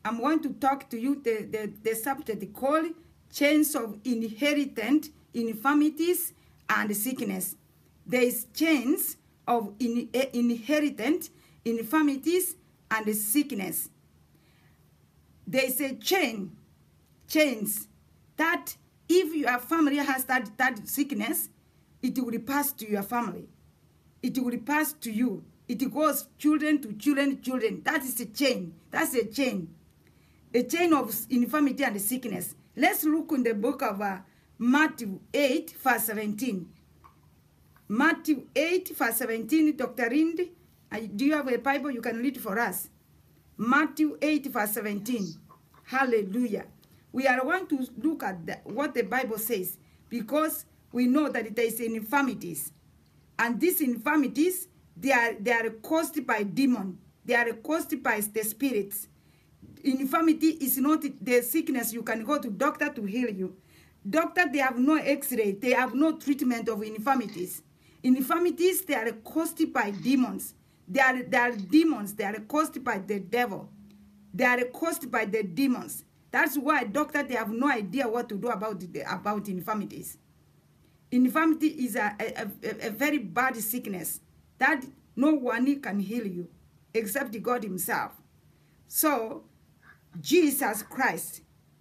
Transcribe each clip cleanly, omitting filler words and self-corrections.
I'm going to talk to you the subject called chains of inherited infirmities and sickness. There is chains of inherited infirmities and sickness. There is a chains that if your family has that sickness, it will pass to your family. It will pass to you. It goes children to children, children. That is a chain. That's a chain. A chain of infirmity and sickness. Let's look in the book of Matthew 8, verse 17. Matthew 8, verse 17, Dr. Rindy, do you have a Bible? You can read for us. Matthew 8, verse 17. Hallelujah. We are going to look at what the Bible says because we know that there is infirmities. And these infirmities, they are caused by demons. They are caused by the spirits. Infirmity is not the sickness. You can go to doctor to heal you. Doctor, they have no x-ray. They have no treatment of infirmities. Infirmities, they are caused by demons. They are demons. They are caused by the devil. They are caused by the demons. That's why doctor, they have no idea what to do about infirmities. Infirmity is a very bad sickness that no one can heal you except God himself. So, Jesus Christ.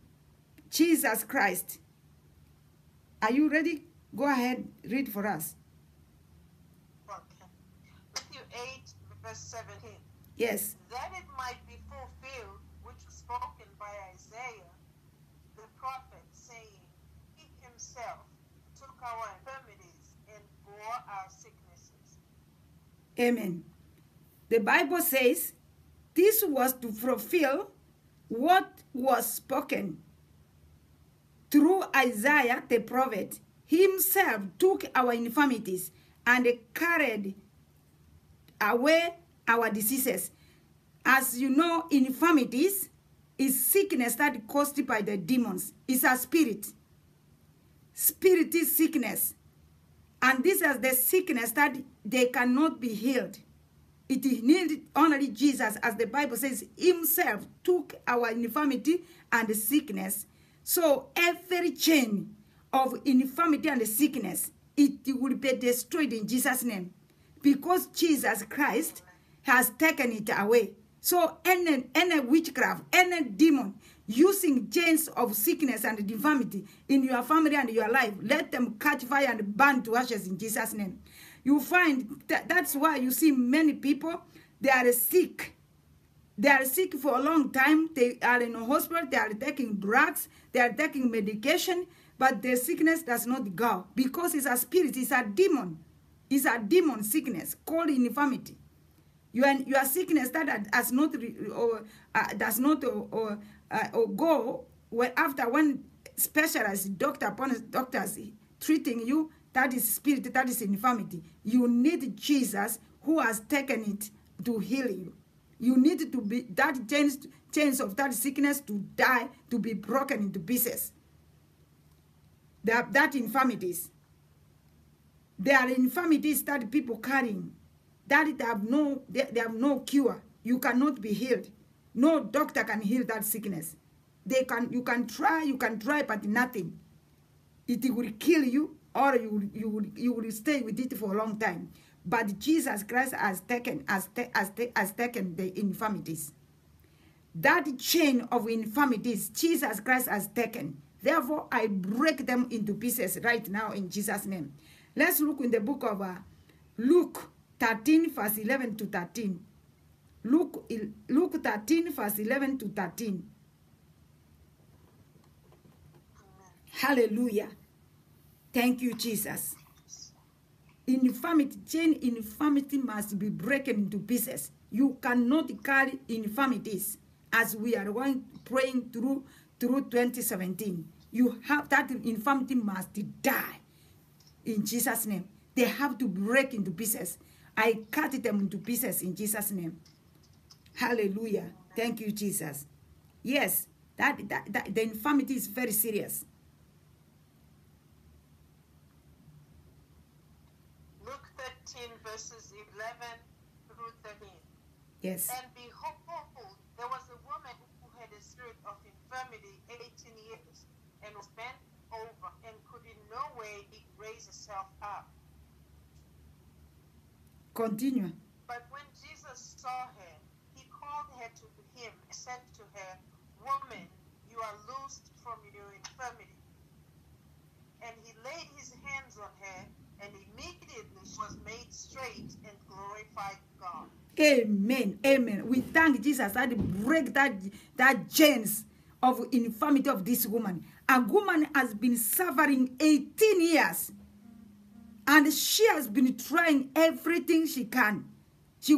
Are you ready? Go ahead, read for us. Okay. Matthew 8, verse 17. Yes. That it might be fulfilled, which was spoken by Isaiah, the prophet, saying, He himself took our infirmities and bore our sicknesses. Amen. The Bible says this was to fulfill what was spoken through Isaiah the prophet. He himself took our infirmities and carried away our diseases. As you know, infirmities is sickness that is caused by the demons. It's a spirit. Spirit is sickness. And this is the sickness that they cannot be healed. It needed only Jesus, as the Bible says, himself took our infirmity and sickness. So every chain of infirmity and sickness, it will be destroyed in Jesus' name. Because Jesus Christ has taken it away. So any witchcraft, any demon using chains of sickness and infirmity in your family and your life, let them catch fire and burn to ashes in Jesus' name. You find that's why you see many people, they are sick. They are sick for a long time. They are in a hospital. They are taking drugs. They are taking medication. But the sickness does not go because it's a spirit. It's a demon. It's a demon sickness called infirmity. Your sickness that does not go after one specialized doctor upon doctors treating you. That is spirit, that is infirmity. You need Jesus who has taken it to heal you. You need to be, that chains of that sickness to die, to be broken into pieces. That infirmities. There are infirmities that people carrying, that they have no cure. You cannot be healed. No doctor can heal that sickness. You can try, but nothing. It will kill you, or you will stay with it for a long time. But Jesus Christ has taken the infirmities. That chain of infirmities, Jesus Christ has taken. Therefore, I break them into pieces right now in Jesus' name. Let's look in the book of Luke 13, verse 11 to 13. Luke 13, verse 11 to 13. Hallelujah. Thank you, Jesus. Infirmity must be broken into pieces. You cannot carry infirmities as we are praying through 2017. You have that infirmity must die in Jesus' name. They have to break into pieces. I cut them into pieces in Jesus' name. Hallelujah. Thank you, Jesus. Yes, the infirmity is very serious. Luke 13, verses 11 through 13. Yes. And behold, there was a woman who had a Continue. But when Jesus saw her, he called her to him and said to her, Woman, you are loosed from your infirmity. And he laid his hands on her, and immediately she was made straight and glorified God. Amen. Amen. We thank Jesus that break that chains of infirmity of this woman. A woman has been suffering 18 years. And she has been trying everything she can. She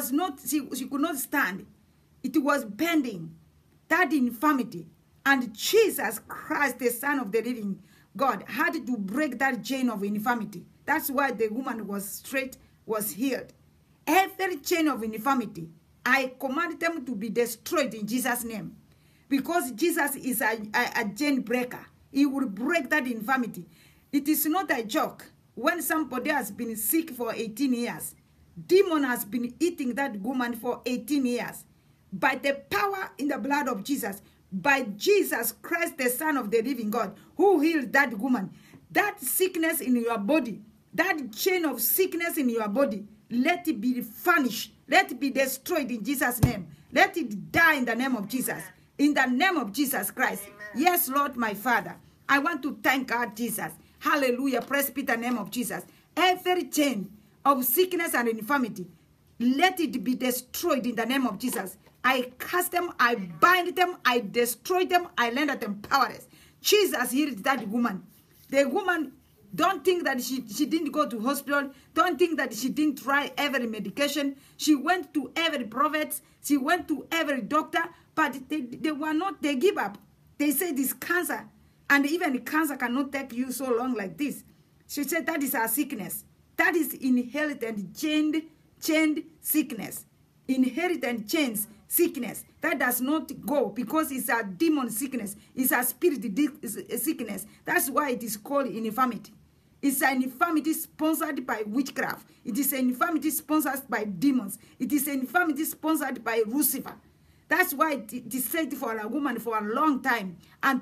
could not stand. It was bending. That infirmity. And Jesus Christ, the Son of the living God, had to break that chain of infirmity. That's why the woman was straight, was healed. Every chain of infirmity, I command them to be destroyed in Jesus' name. Because Jesus is a chain breaker. He will break that infirmity. It is not a joke. When somebody has been sick for 18 years, demon has been eating that woman for 18 years. By the power in the blood of Jesus, by Jesus Christ, the Son of the living God, who healed that woman, that sickness in your body, that chain of sickness in your body, let it be furnished. Let it be destroyed in Jesus' name. Let it die in the name of Jesus. Amen. In the name of Jesus Christ. Amen. Yes, Lord, my Father. I want to thank God, Jesus. Hallelujah. Praise be the name of Jesus. Every chain of sickness and infirmity, let it be destroyed in the name of Jesus. I cast them, I bind them, I destroy them, I render them powerless. Jesus healed that woman. The woman, don't think that she didn't go to hospital. Don't think that she didn't try every medication. She went to every prophet. She went to every doctor. But they were not, they give up. They say this cancer. And even cancer cannot take you so long like this. She said that is our sickness. That is inherited chained sickness. Inherited chains sickness. That does not go because it's a demon sickness. It's a spirit sickness. That's why it is called infirmity. It's an infirmity sponsored by witchcraft. It is an infirmity sponsored by demons. It is an infirmity sponsored by Lucifer. That's why it is said for a woman for a long time.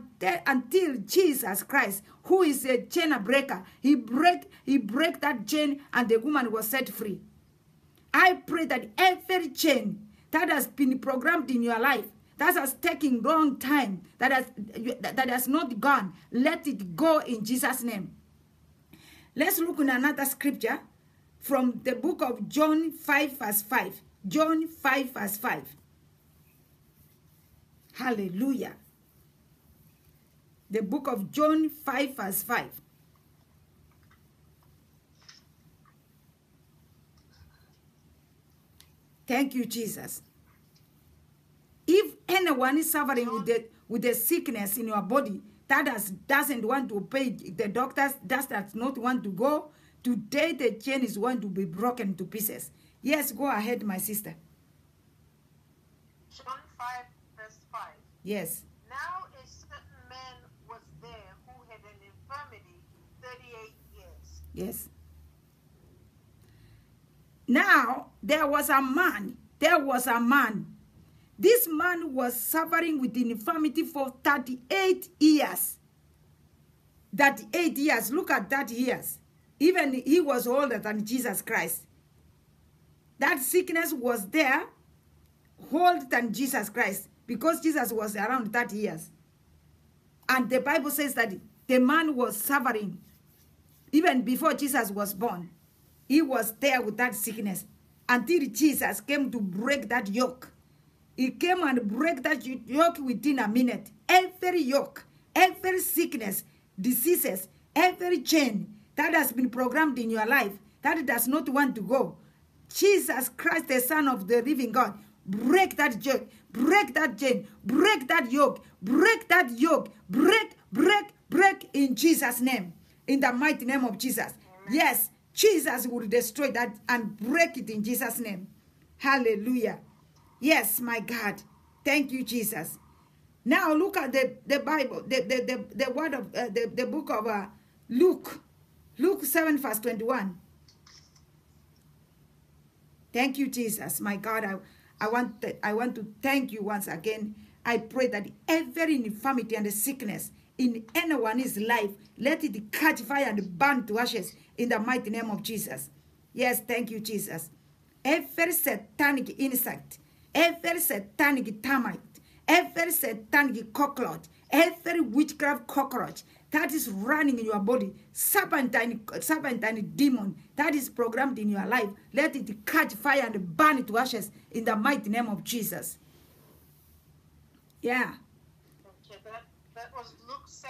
Until Jesus Christ, who is a chain breaker, he break that chain and the woman was set free. I pray that every chain that has been programmed in your life, that has taken long time, that has not gone, let it go in Jesus' name. Let's look at another scripture from the book of John 5 verse 5. John 5 verse 5. Hallelujah. The book of John 5 verse 5. Thank you, Jesus. If anyone is suffering with the sickness in your body, that doesn't want to pay the doctors, does not want to go, today the chain is going to be broken to pieces. Yes, go ahead, my sister. John 5 verse 5. Yes. Now a certain man was there who had an infirmity 38 years. Yes. Now, there was a man. This man was suffering with the infirmity for 38 years. 38 years. Look at that years. Even he was older than Jesus Christ. That sickness was there, older than Jesus Christ, because Jesus was around 30 years. And the Bible says that the man was suffering even before Jesus was born. He was there with that sickness until Jesus came to break that yoke. He came and break that yoke within a minute. Every yoke, every sickness, diseases, every chain that has been programmed in your life, that does not want to go. Jesus Christ, the Son of the living God, break that yoke, break that chain, break that yoke, break that yoke, break in Jesus' name. In the mighty name of Jesus. Amen. Yes, Jesus will destroy that and break it in Jesus' name. Hallelujah. Yes, my God. Thank you, Jesus. Now look at the Bible, the word of the book of Luke. Luke 7 verse 21. Thank you, Jesus. My God, I want to thank you once again. I pray that every infirmity and sickness in anyone's life, let it catch fire and burn to ashes in the mighty name of Jesus. Yes, thank you, Jesus. Every satanic insect, every satanic termite, every satanic cockroach, every witchcraft cockroach that is running in your body, serpentine demon that is programmed in your life, let it catch fire and burn it to ashes in the mighty name of Jesus. Yeah. Okay, that was Luke 7.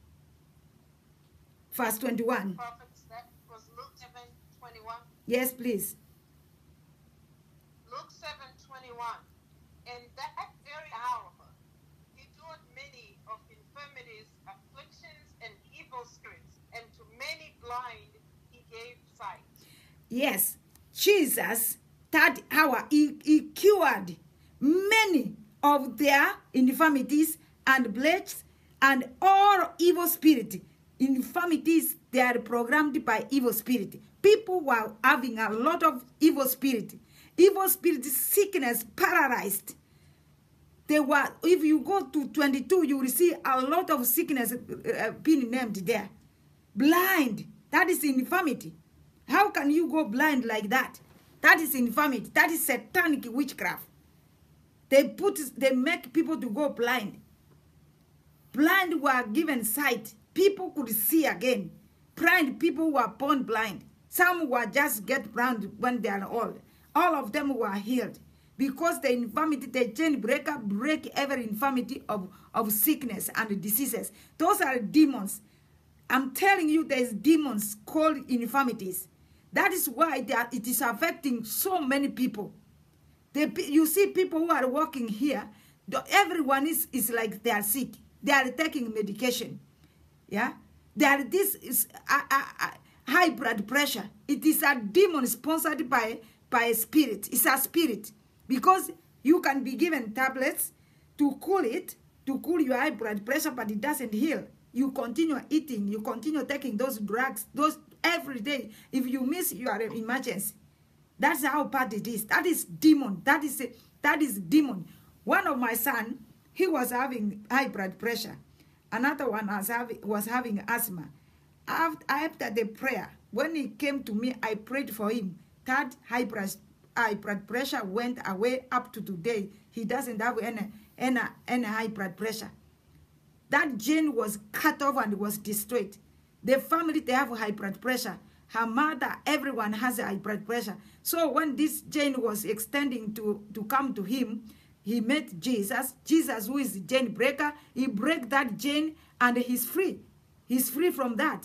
Verse 21. Prophets, that was Luke 7:21. Yes, please. Luke 7:21. And that very hour, he cured many of infirmities, afflictions, and evil spirits, and to many blind he gave sight. Yes, Jesus, that hour, he cured many of their infirmities and plagues and all evil spirit. Infirmities, they are programmed by evil spirit. People were having a lot of evil spirit. Evil spirit, sickness, paralyzed. They were, if you go to 22, you will see a lot of sickness being named there. Blind, that is infirmity. How can you go blind like that? That is infirmity. That is satanic witchcraft. They make people to go blind. Blind were given sight. People could see again. Blind people were born blind. Some were just get blind when they are old. All of them were healed. Because the infirmity, the chain breaker, break every infirmity of sickness and diseases. Those are demons. I'm telling you, there's demons called infirmities. That is why it is affecting so many people. You see people who are walking here, everyone is like they are sick. They are taking medication. Yeah? This is high blood pressure. It is a demon sponsored by a spirit. It's a spirit. Because you can be given tablets to cool it, to cool your high blood pressure, but it doesn't heal. You continue eating, you continue taking those drugs, those every day. If you miss, you are in emergency. That's how bad it is. That is demon. That is demon. One of my son, he was having high blood pressure. Another one was having asthma. After the prayer, when he came to me, I prayed for him. That high blood pressure went away up to today. He doesn't have any high blood pressure. That gene was cut off and was destroyed. The family, they have high blood pressure. Her mother, everyone has high blood pressure. So when this gene was extending to come to him, he met Jesus. Jesus, who is the gene breaker, he break that gene and he's free. He's free from that.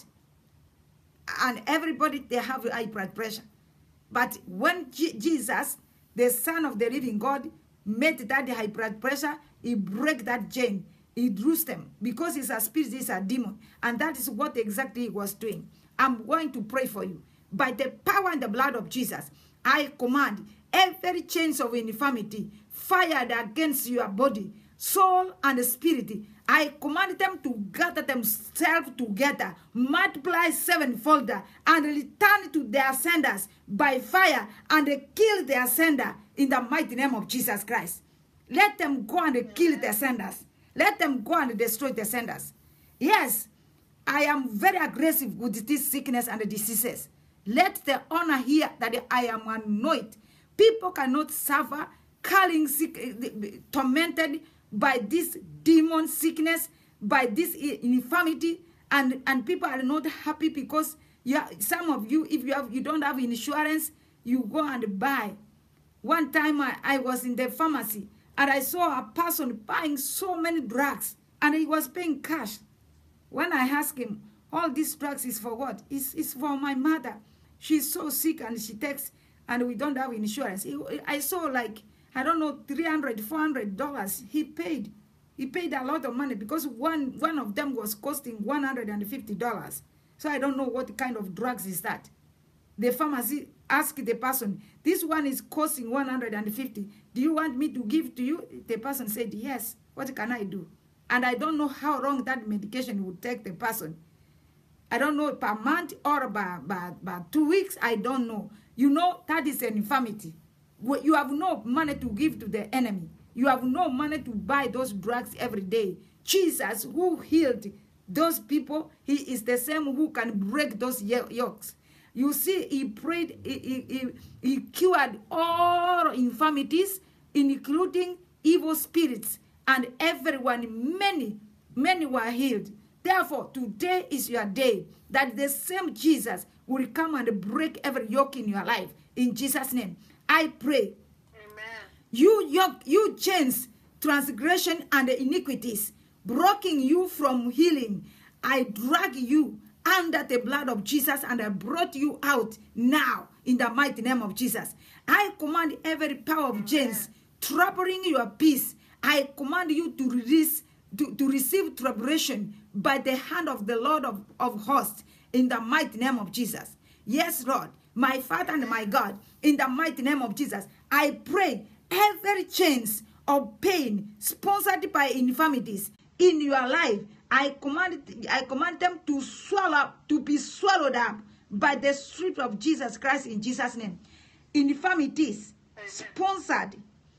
And everybody, they have high blood pressure. But when Jesus, the Son of the living God, met that high blood pressure, he break that gene. He loose them because it's a spirit, it's a demon. And that is what exactly he was doing. I'm going to pray for you. By the power and the blood of Jesus, I command every chains of infirmity fired against your body, soul, and spirit. I command them to gather themselves together, multiply sevenfold, and return to their senders by fire, and kill their sender in the mighty name of Jesus Christ. Let them go and kill their senders. Let them go and destroy the senders. Yes, I am very aggressive with this sickness and diseases. Let the honor hear that I am anointed. People cannot suffer, tormented by this demon sickness, by this infirmity, and people are not happy because some of you, if you don't have insurance, you go and buy. One time I was in the pharmacy, and I saw a person buying so many drugs, and he was paying cash. When I asked him, all these drugs is for what? It's for my mother. She's so sick, and she takes, and we don't have insurance. I saw like, I don't know, $300, $400. He paid a lot of money because one of them was costing $150. So I don't know what kind of drugs is that. The pharmacy asked the person, this one is costing $150. Do you want me to give to you? The person said, yes. What can I do? And I don't know how long that medication would take the person. I don't know, per month or by 2 weeks. I don't know. You know, that is an infirmity. You have no money to give to the enemy. You have no money to buy those drugs every day. Jesus, who healed those people, he is the same who can break those yokes. You see, he prayed, he cured all infirmities, including evil spirits, and everyone, many were healed. Therefore, today is your day that the same Jesus will come and break every yoke in your life. In Jesus' name, I pray. Amen. You chains, transgression, and iniquities, blocking you from healing, I drag you under the blood of Jesus, and I brought you out now in the mighty name of Jesus. I command every power of chains troubling your peace. I command you to release, to receive tribulation by the hand of the Lord of hosts in the mighty name of Jesus. Yes, Lord, my Father and my God, in the mighty name of Jesus, I pray every chains of pain sponsored by infirmities in your life, I command them to be swallowed up by the Spirit of Jesus Christ in Jesus' name. Infirmities sponsored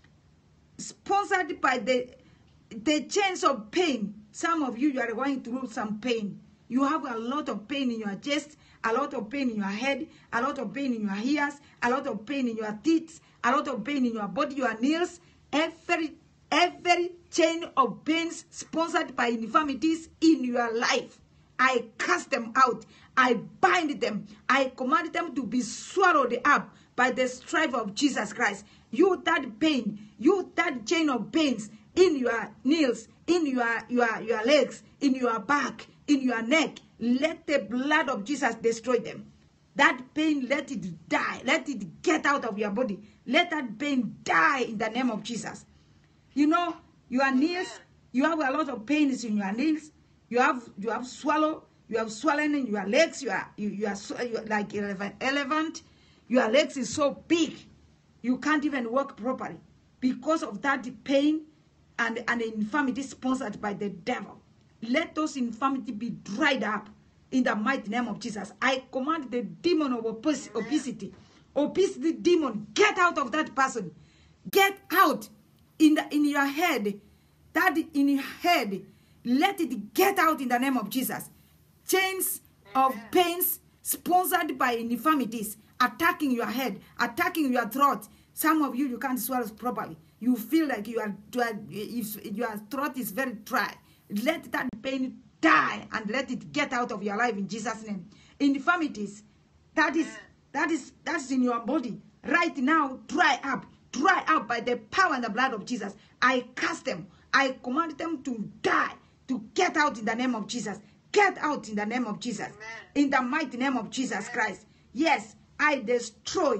by the chains of pain. Some of you are going through some pain. You have a lot of pain in your chest, a lot of pain in your head, a lot of pain in your ears, a lot of pain in your teeth, a lot of pain in your body, your nails. Every chain of pains sponsored by infirmities in your life, I cast them out. I bind them. I command them to be swallowed up by the stripe of Jesus Christ. You that pain, you that chain of pains in your nails, in your legs, in your back, in your neck, let the blood of Jesus destroy them. That pain, let it die. Let it get out of your body. Let that pain die in the name of Jesus. You know, your nails, you have a lot of pains in your nails. You have swallow, you have swollen in your legs. You are like an elephant. Your legs is so big, you can't even walk properly because of that pain and infirmity sponsored by the devil. Let those infirmity be dried up in the mighty name of Jesus. I command the demon of obesity demon, get out of that person. Get out in your head. That in your head, let it get out in the name of Jesus. Chains of pains sponsored by infirmities attacking your head, attacking your throat. Some of you can't swallow properly. You feel like your throat is very dry. Let that pain die and let it get out of your life in Jesus' name. Infirmities, that is in your body right now, dry up by the power and the blood of Jesus. I cast them. I command them to die, to get out in the name of Jesus. Get out in the name of Jesus. Amen. In the mighty name of Jesus Christ. Yes, I destroy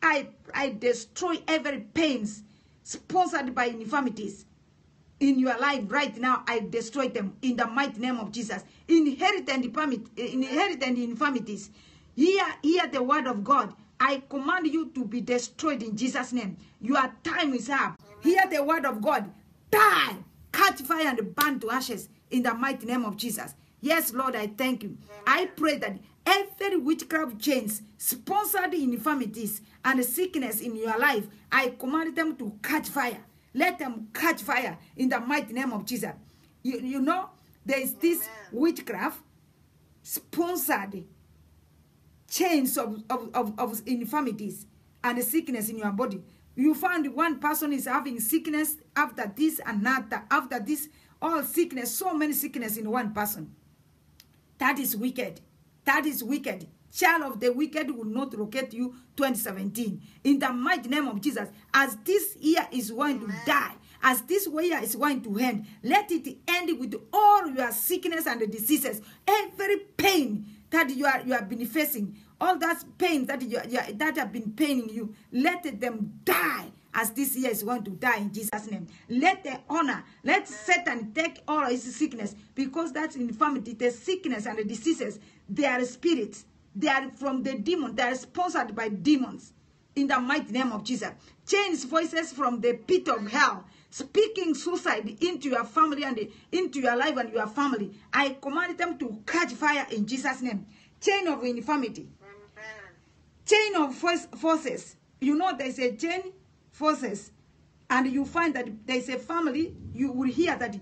every pains sponsored by infirmities in your life right now. I destroy them in the mighty name of Jesus. Inherited infirmities. Hear the word of God. I command you to be destroyed in Jesus' name. Your time is up. Amen. Hear the word of God. Die, catch fire and burn to ashes in the mighty name of Jesus. Yes, Lord, I thank you. Amen. I pray that every witchcraft chains, sponsored infirmities and sickness in your life, I command them to catch fire. Let them catch fire in the mighty name of Jesus. You know, there is this witchcraft sponsored chains of infirmities and sickness in your body. You find one person is having sickness after this and after this, all sickness, so many sickness in one person. That is wicked. That is wicked. Child of the wicked will not locate you 2017. In the mighty name of Jesus, as this year is going to die, as this year is going to end, let it end with all your sickness and diseases. Every pain that you have been facing, all that pain that have been paining you, let them die as this year is going to die in Jesus' name. Let Satan take all his sickness, because that's infirmity, the sickness and the diseases, they are spirits. They are from the demon. They are sponsored by demons. In the mighty name of Jesus. Change voices from the pit of hell, speaking suicide into your family and into your life and your family. I command them to catch fire in Jesus' name. Chain of infirmity. Chain of forces. You know there's a chain forces. And you find that there's a family, you will hear that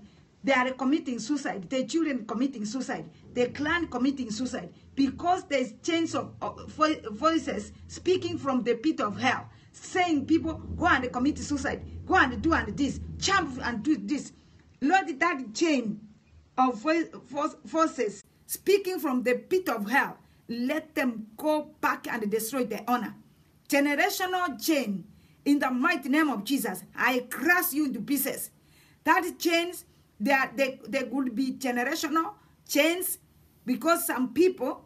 They are committing suicide. Their children committing suicide. Their clan committing suicide. Because there's chains of voices speaking from the pit of hell, saying people, go and commit suicide. Go and do and this. Jump and do this. Lord, that chain of forces speaking from the pit of hell, let them go back and destroy their honor. Generational chain, in the mighty name of Jesus, I crush you into pieces. That chains, they would be generational chains, because some people,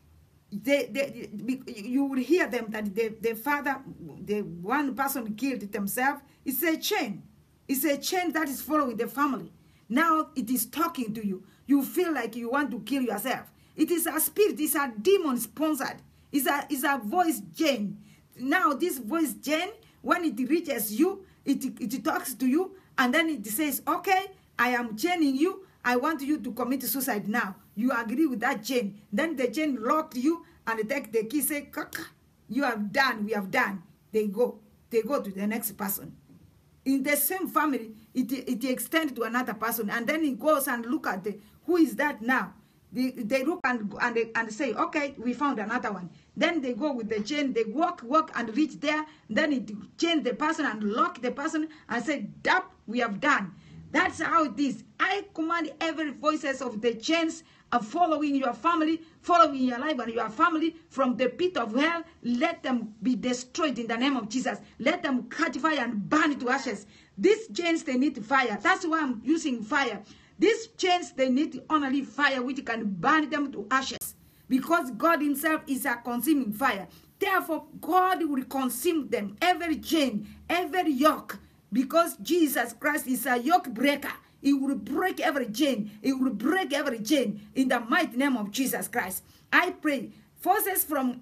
you will hear them that the father, the one person killed themselves. It's a chain. It's a chain that is following the family. Now it is talking to you. You feel like you want to kill yourself. It is a spirit. It's a demon sponsored. It's a voice chain. Now this voice chain, when it reaches you, it talks to you, and then it says, okay, I am chaining you. I want you to commit suicide now. You agree with that chain. Then the chain locked you, and they take the key, say, you have done, we have done. They go to the next person. In the same family, it extends to another person, and then it goes and look at who is that now. They look and say, okay, we found another one. Then they go with the chain, they walk and reach there. Then it chain the person and lock the person and say, that we have done. That's how it is. I command every voices of the chains of following your family, following your life and your family from the pit of hell. Let them be destroyed in the name of Jesus. Let them catch fire and burn to ashes. These chains, they need fire. That's why I'm using fire. These chains, they need only fire which can burn them to ashes. Because God himself is a consuming fire. Therefore, God will consume them, every chain, every yoke. Because Jesus Christ is a yoke breaker. He will break every chain. He will break every chain in the mighty name of Jesus Christ. I pray, voice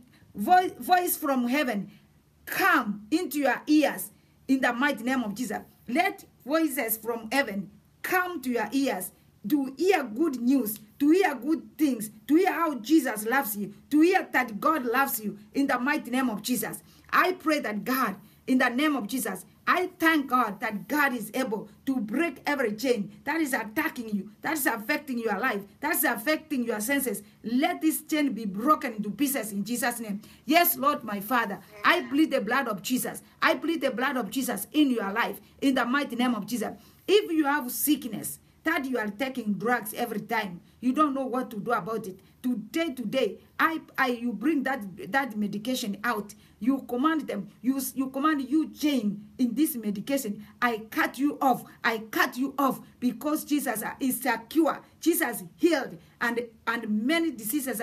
from heaven, come into your ears in the mighty name of Jesus. Let voices from heaven come to your ears to hear good news, to hear good things, to hear how Jesus loves you, to hear that God loves you in the mighty name of Jesus. I pray that God, in the name of Jesus, I thank God that God is able to break every chain that is attacking you, that is affecting your life, that is affecting your senses. Let this chain be broken into pieces in Jesus' name. Yes, Lord, my Father, I plead the blood of Jesus. I plead the blood of Jesus in your life, in the mighty name of Jesus. If you have sickness, that you are taking drugs every time, you don't know what to do about it. Today, you bring that medication out. You command them. You command you chain in this medication. I cut you off. I cut you off because Jesus is a cure. Jesus healed and many diseases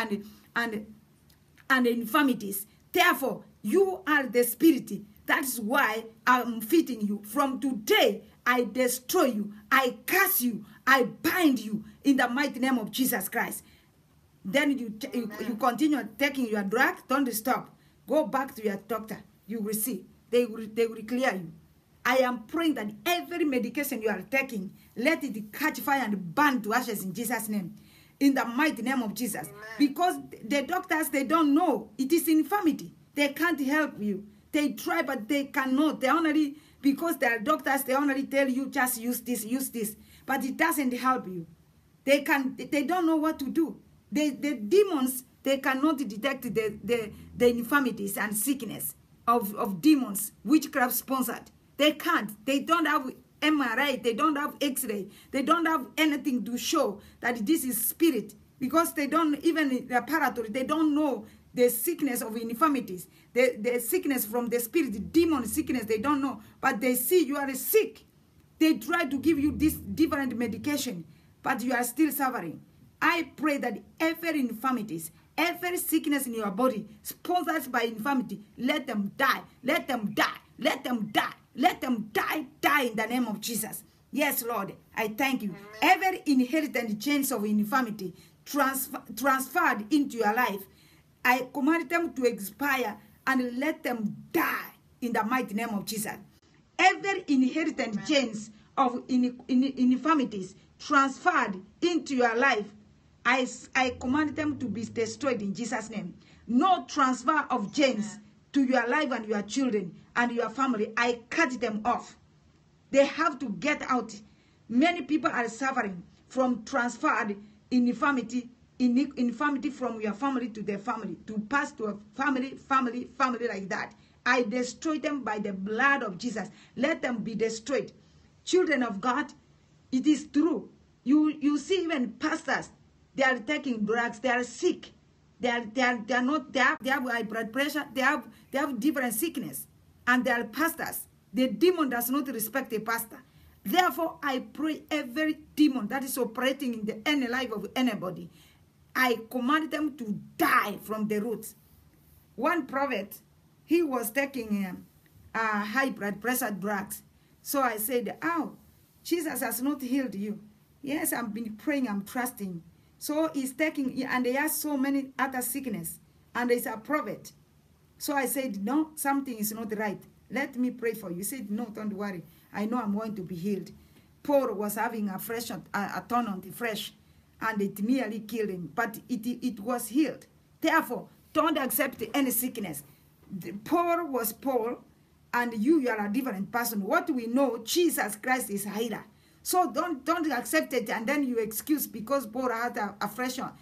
and infirmities. Therefore, you are the spirit. That's why I'm feeding you. From today, I destroy you. I curse you. I bind you in the mighty name of Jesus Christ. Then you continue taking your drug. Don't stop. Go back to your doctor. You will see. They will clear you. I am praying that every medication you are taking, let it catch fire and burn to ashes in Jesus' name. In the mighty name of Jesus. Amen. Because the doctors, they don't know. It is infirmity. They can't help you. They try, but they cannot. They only, because they are doctors, they only tell you, just use this, use this. But it doesn't help you. They don't know what to do. The demons, they cannot detect the infirmities and sickness of demons, witchcraft sponsored. They can't. They don't have MRI. They don't have X-ray. They don't have anything to show that this is spirit. Because they don't, even the laboratory, they don't know the sickness of infirmities. The sickness from the spirit, the demon sickness, they don't know. But they see you are sick. They try to give you this different medication, but you are still suffering. I pray that every infirmities, every sickness in your body, sponsored by infirmity, let them die. Let them die. Let them die. Let them die in the name of Jesus. Yes, Lord, I thank you. Every inherited chains of infirmity transferred into your life, I command them to expire and let them die in the mighty name of Jesus. Every inherited chains of infirmities transferred into your life, I command them to be destroyed in Jesus' name. No transfer of chains to your life and your children and your family. I cut them off. They have to get out. Many people are suffering from transferred infirmity from your family to their family, to pass to a family like that. I destroy them by the blood of Jesus. Let them be destroyed. Children of God, it is true. You see even pastors, they are taking drugs, they are sick. They have high blood pressure, they have different sickness, and they are pastors. The demon does not respect a pastor. Therefore, I pray every demon that is operating in any life of anybody, I command them to die from the roots. One prophet, he was taking high blood pressure drugs. So I said, oh, Jesus has not healed you. Yes, I've been praying, I'm trusting. So he's taking, and he has so many other sickness, and he's a prophet. So I said, no, something is not right. Let me pray for you. He said, no, don't worry. I know I'm going to be healed. Paul was having a turn on the flesh, and it nearly killed him, but it was healed. Therefore, don't accept any sickness. Paul was Paul, and you are a different person. What we know, Jesus Christ is a healer. So don't accept it, and then you excuse because Paul had a fresh turn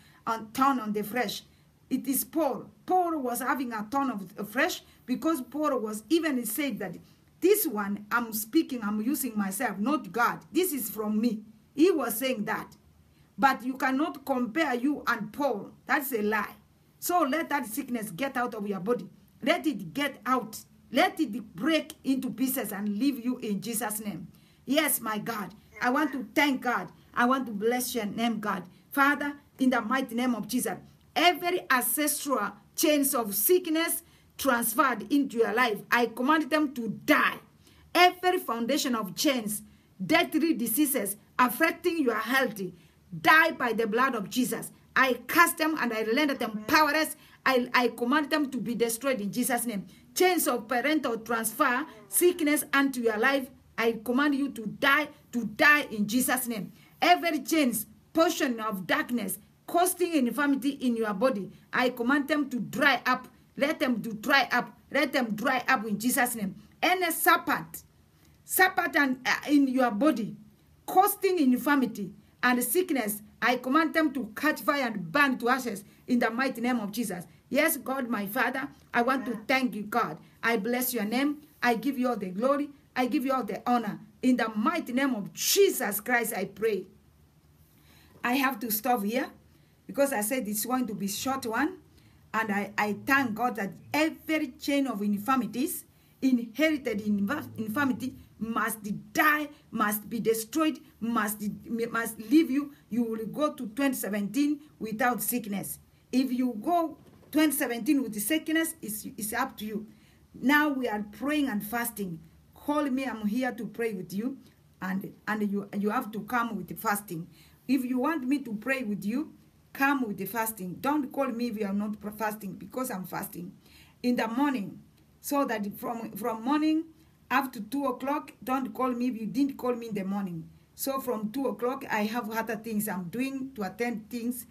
on the flesh. It is Paul. Paul was having a turn of the flesh because Paul was even said that this one I'm speaking, I'm using myself, not God. This is from me. He was saying that. But you cannot compare you and Paul. That's a lie. So let that sickness get out of your body. Let it get out. Let it break into pieces and leave you in Jesus' name. Yes, my God. I want to thank God. I want to bless your name, God. Father, in the mighty name of Jesus, every ancestral chains of sickness transferred into your life, I command them to die. Every foundation of chains, deadly diseases affecting your health, die by the blood of Jesus. I cast them and I render them powerless. I command them to be destroyed in Jesus' name. Chains of parental transfer, sickness unto your life, I command you to die in Jesus' name. Every chains, portion of darkness, causing infirmity in your body, I command them to dry up. Let them dry up. Let them dry up in Jesus' name. Any serpent in your body, causing infirmity and sickness, I command them to catch fire and burn to ashes in the mighty name of Jesus. Yes, God, my Father, I want to thank you, God. I bless your name. I give you all the glory. I give you all the honor. In the mighty name of Jesus Christ, I pray. I have to stop here because I said it's going to be a short one. And I thank God that every chain of infirmities, inherited infirmity, must die, must be destroyed, must leave you. You will go to 2017 without sickness. If you go 2017 with the sickness, it's up to you. Now we are praying and fasting. Call me, I'm here to pray with you, and you have to come with the fasting. If you want me to pray with you, come with the fasting. Don't call me if you are not fasting, because I'm fasting in the morning, so that from morning after 2 o'clock, don't call me if you didn't call me in the morning. So from 2 o'clock, I have other things I'm doing to attend things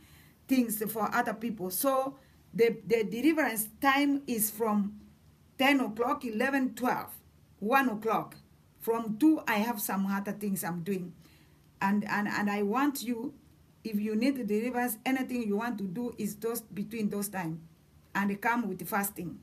for other people. So the deliverance time is from 10 o'clock, 11, 12. 1 o'clock. From 2, I have some other things I'm doing. And I want you, if you need the deliverance, anything you want to do is just between those times. And come with the fasting.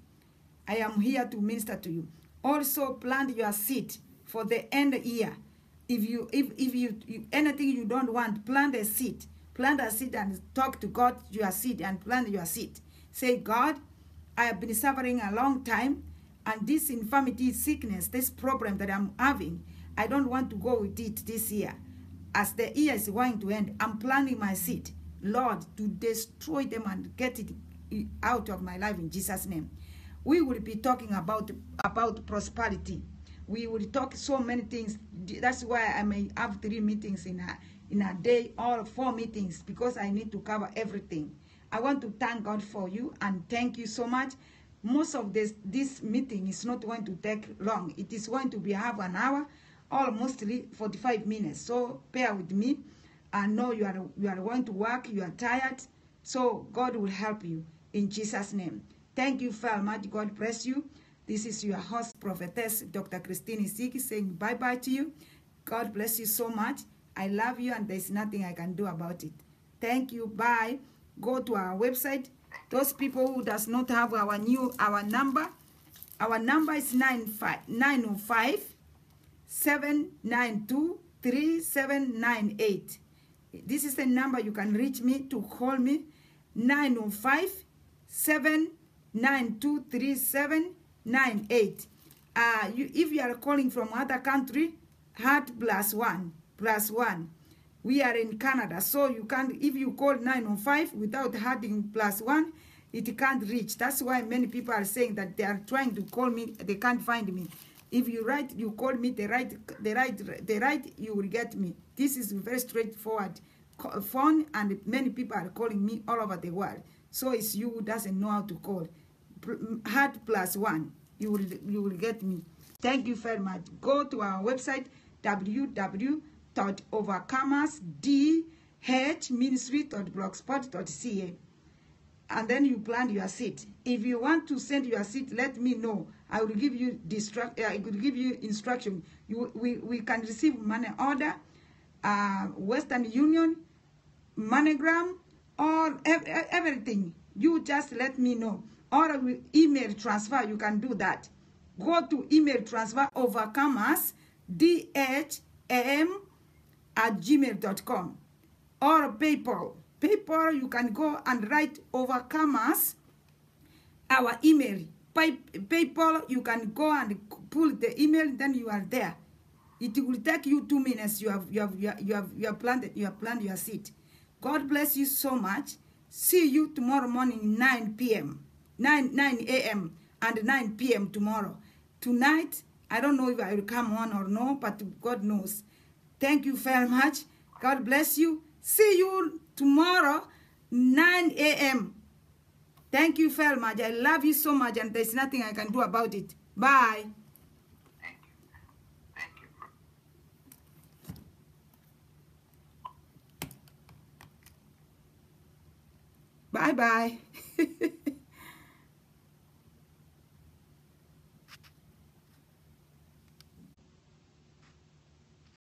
I am here to minister to you. Also, plant your seed for the end year. If you anything you don't want, plant a seed. Plant a seed and talk to God your seed and plant your seed. Say, God, I have been suffering a long time. And this infirmity, sickness, this problem that I'm having, I don't want to go with it this year. As the year is going to end, I'm planting my seed, Lord, to destroy them and get it out of my life in Jesus' name. We will be talking about prosperity. We will talk so many things. That's why I may have 3 meetings in a day, or 4 meetings, because I need to cover everything. I want to thank God for you and thank you so much. Most of this meeting is not going to take long. It is going to be half an hour, or mostly 45 minutes. So bear with me. I know you are going to work. You are tired. So God will help you in Jesus' name. Thank you very much. God bless you. This is your host, prophetess, Dr. Christine Isiki, saying bye-bye to you. God bless you so much. I love you, and there's nothing I can do about it. Thank you. Bye. Go to our website. Those people who does not have our number is 905-792-3798. This is the number you can reach me to call me, 905-792-3798. If you are calling from other country, heart +1. We are in Canada, so you can't, if you call 905 without having +1, it can't reach. That's why many people are saying that they are trying to call me, they can't find me. If you call me the right, you will get me. This is very straightforward phone, and many people are calling me all over the world. So it's you who doesn't know how to call. Heart +1, you will get me. Thank you very much. Go to our website, www.overcomersdhministry.blogspot.ca, and then you plan your seat. If you want to send your seat, let me know. I will give you instruction. We can receive money order, Western Union, MoneyGram, or everything. You just let me know. Or email transfer, you can do that. Go to email transfer, overcomersdhm@gmail.com, or PayPal. PayPal, you can go and write Overcomers, our email. PayPal, you can go and pull the email, then you are there. It will take you 2 minutes. You have planned your seat. God bless you so much. See you tomorrow morning, 9 a.m. and 9 p.m. tomorrow. Tonight, I don't know if I will come on or no, but God knows. Thank you very much. God bless you. See you tomorrow, 9 a.m. Thank you very much. I love you so much, and there's nothing I can do about it. Bye. Thank you. Bye-bye.